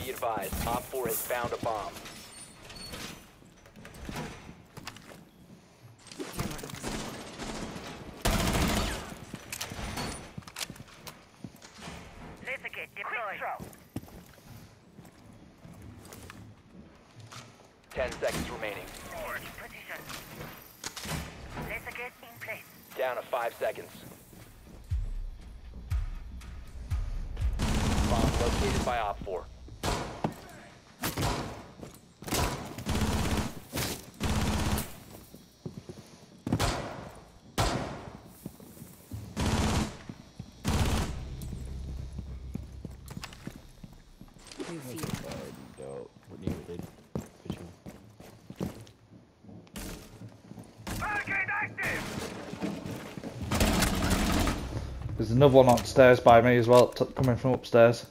Be advised, Op 4 has found a bomb. Litigate deployed. 10 seconds remaining. In position. Litigate in place. Down to 5 seconds. Bomb located by Op 4. There's another one upstairs by me as well, coming from upstairs.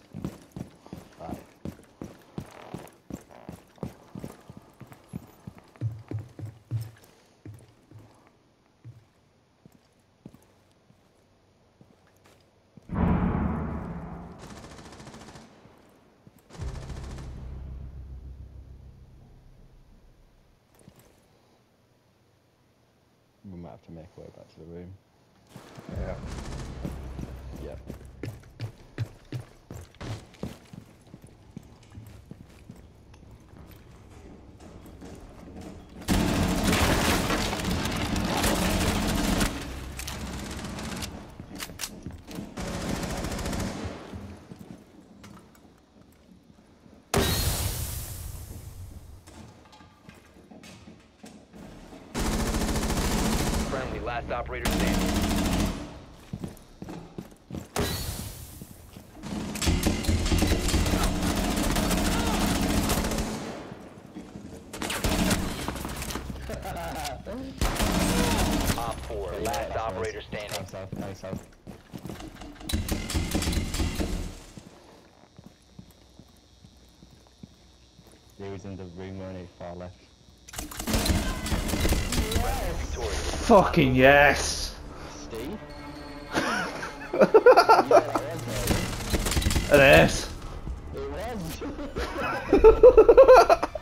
We might have to make our way back to the room. Yeah. Yep. Friendly, last operator standing. Op 4, last operator standing. Nice south. He was in the room on the far left. Victorious. Fucking yes! Steve? An ace! It was!